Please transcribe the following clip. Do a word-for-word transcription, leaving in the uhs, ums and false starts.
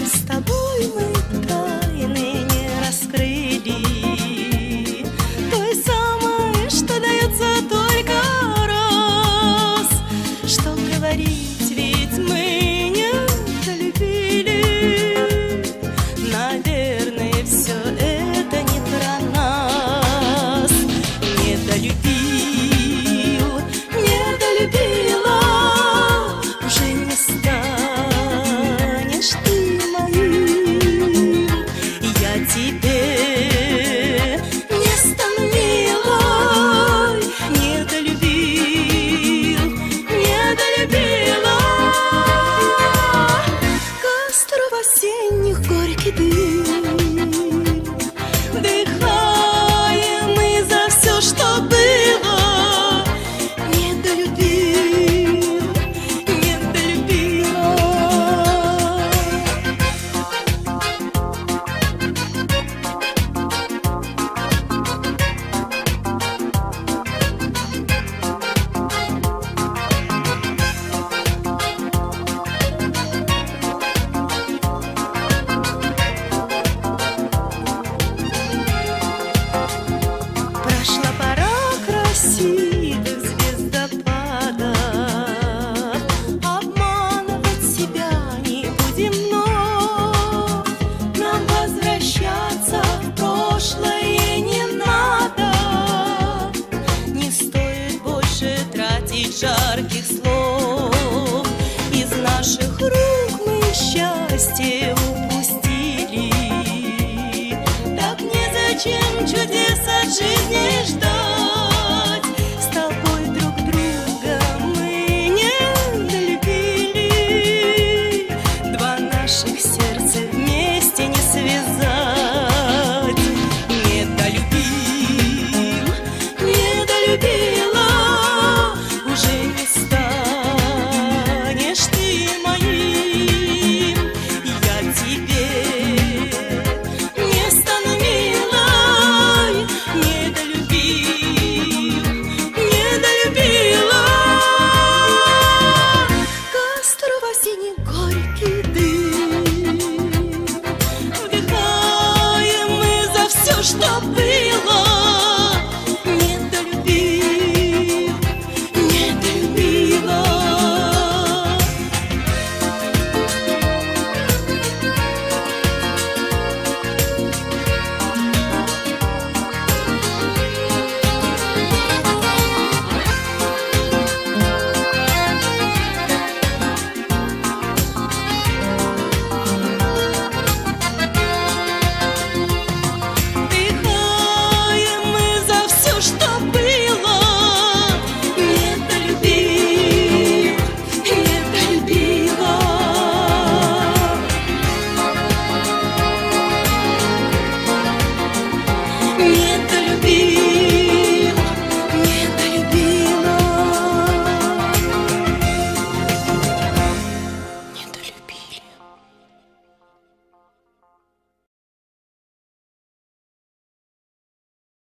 С тобой мы тайны не раскрыли, той самой, что дается только раз. Что говорить, ведь мы недолюбили. Наверное, все это не про нас. Недолюбил, недолюбила, уже не станешь ты моим. Я тебе не стану милой. Недолюбил, недолюбила. Костров осенних горький дым, вдыхаем мы за все, что было. Недолюбил, недолюбила. Прошла пора красивых звездопадов, обманывать себя не будем вновь. Нам возвращаться в прошлое не надо. Не стоит больше тратить жарких слов. Из наших рук мы счастье упустили. Так незачем чудес от жизни ждать. С тобой друг друга мы недолюбили. Два наших сердца вместе не связать. Недолюбил, недолюбила, уже не станешь ты моим. Я тебе не стану милой. Недолюбил, недолюбила. Костров осенний горький дым, вдыхаем мы за все, что было. Недолюбил, недолюбила. Вдыхаем мы за все, что было. Недолюбил, недолюбила. Не